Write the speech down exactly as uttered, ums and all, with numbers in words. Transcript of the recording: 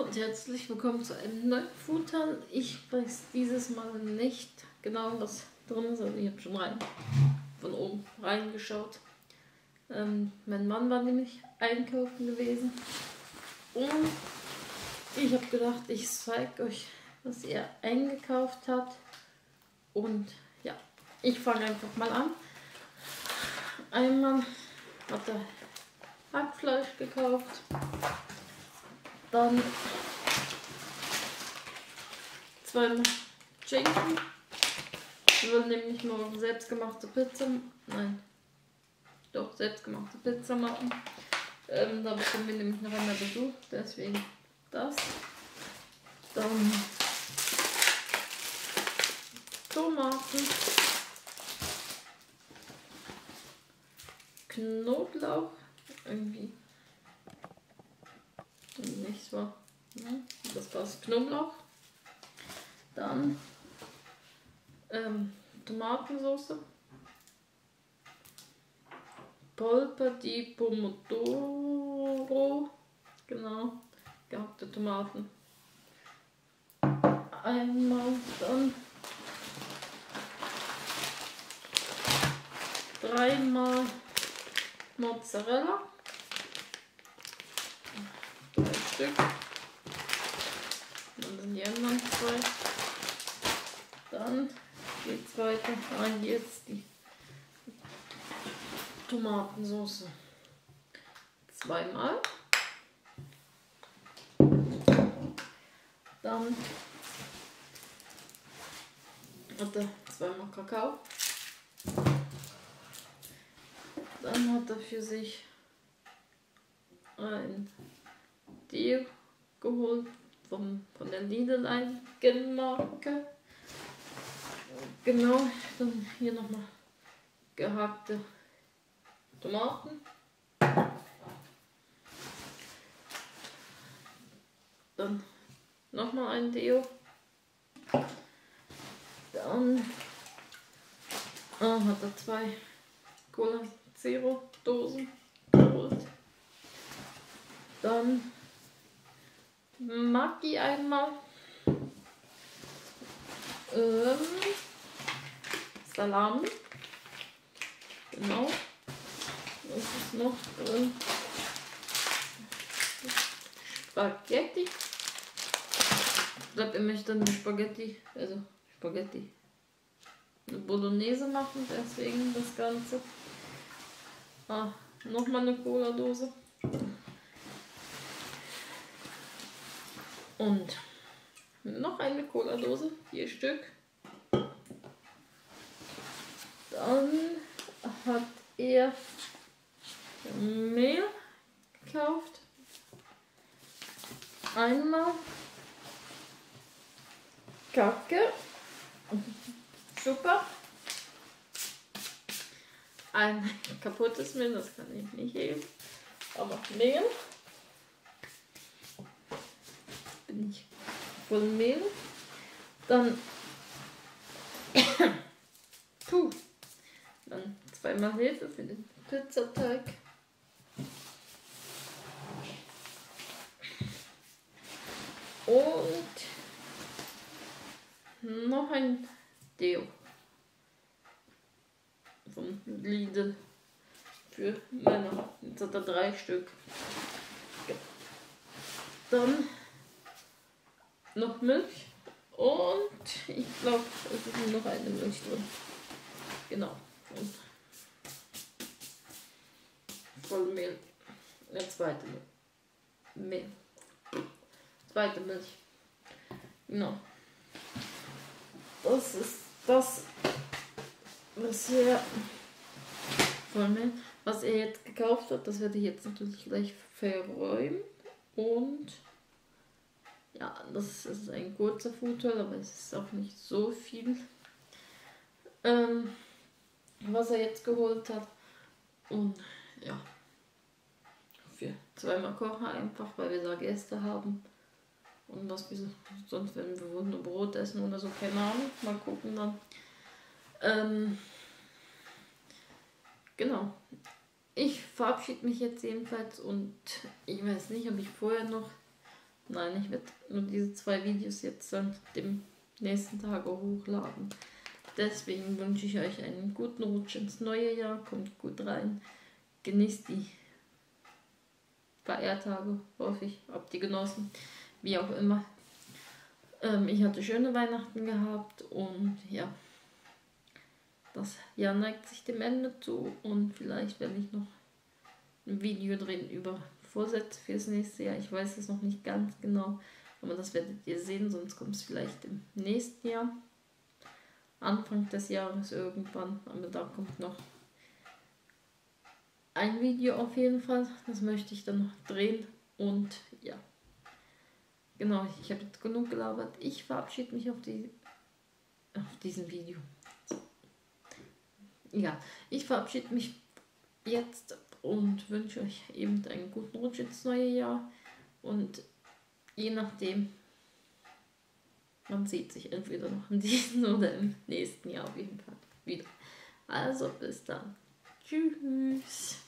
und herzlich willkommen zu einem neuen Foodtan. Ich weiß dieses Mal nicht genau, was drin ist. Also ich habe schon rein von oben reingeschaut. Ähm, mein Mann war nämlich einkaufen gewesen und ich habe gedacht, ich zeige euch, was er eingekauft hat. Und ja, ich fange einfach mal an. Einmal hat er Hackfleisch gekauft. Dann zweimal Schinken. Wir wollen nämlich morgen selbstgemachte Pizza, nein, doch selbstgemachte Pizza machen. Ähm, da bekommen wir nämlich noch einmal Besuch, deswegen das. Dann Tomaten, Knoblauch, irgendwie nicht so, ne? Das war's, Knoblauch. Dann ähm, Tomatensauce, Polpa di Pomodoro, genau, gehackte Tomaten. Einmal dann dreimal Mozzarella, drei Stück, dann sind die anderen zwei. Dann geht's weiter. Ah, jetzt die Tomatensauce. Zweimal. Dann hat er zweimal Kakao. Dann hat er für sich ein Deo geholt vom, von der Lidl-Eigenmarke. Genau, dann hier nochmal gehackte Tomaten. Dann nochmal ein Deo. Dann ah, hat er zwei Cola Zero Dosen geholt. Dann Maggi einmal. Ähm, Salami. Genau. Was ist noch drin? Spaghetti. Ich glaube, er möchte eine Spaghetti, also Spaghetti, eine Bolognese machen, deswegen das Ganze. Ah, nochmal eine Cola-Dose. Und noch eine Cola-Dose, vier Stück. Dann hat er Mehl gekauft. Einmal Kacke, super. Ein kaputtes Mehl, das kann ich nicht heben. Aber Mehl. Bin ich voll Mehl. Dann puh, dann zweimal Hefe für den Pizzateig. Und noch ein Deo vom Lidl für Männer. Jetzt hat er drei Stück. Dann noch Milch und ich glaube, es ist noch eine Milch drin. Genau. Und Vollmehl. Eine zweite Mehl. Zweite Milch. Genau. Das ist das, was er Vollmehl, was er jetzt gekauft hat. Das werde ich jetzt natürlich gleich verräumen. Und ja, das ist ein kurzer Foodhaul, aber es ist auch nicht so viel, ähm, was er jetzt geholt hat. Und ja, für zweimal kochen einfach, weil wir da Gäste haben. Und was wir sonst, wenn wir nur Brot essen oder so, keine Ahnung, mal gucken dann. Ähm, genau. Ich verabschiede mich jetzt jedenfalls und ich weiß nicht, ob ich vorher noch Nein, ich werde nur diese zwei Videos jetzt an dem nächsten Tage hochladen. Deswegen wünsche ich euch einen guten Rutsch ins neue Jahr. Kommt gut rein. Genießt die Feiertage, hoffe ich. Habt die genossen. Wie auch immer. Ähm, ich hatte schöne Weihnachten gehabt und ja. Das Jahr neigt sich dem Ende zu und vielleicht werde ich noch ein Video drehen über Vorsätze fürs nächste Jahr. Ich weiß es noch nicht ganz genau, aber das werdet ihr sehen, sonst kommt es vielleicht im nächsten Jahr. Anfang des Jahres irgendwann, aber da kommt noch ein Video auf jeden Fall. Das möchte ich dann noch drehen und ja. Genau, ich habe jetzt genug gelabert. Ich verabschiede mich auf, die, auf diesem Video. Ja, ich verabschiede mich jetzt und wünsche euch eben einen guten Rutsch ins neue Jahr. Und je nachdem, man sieht sich entweder noch in diesem oder im nächsten Jahr auf jeden Fall wieder. Also bis dann. Tschüss.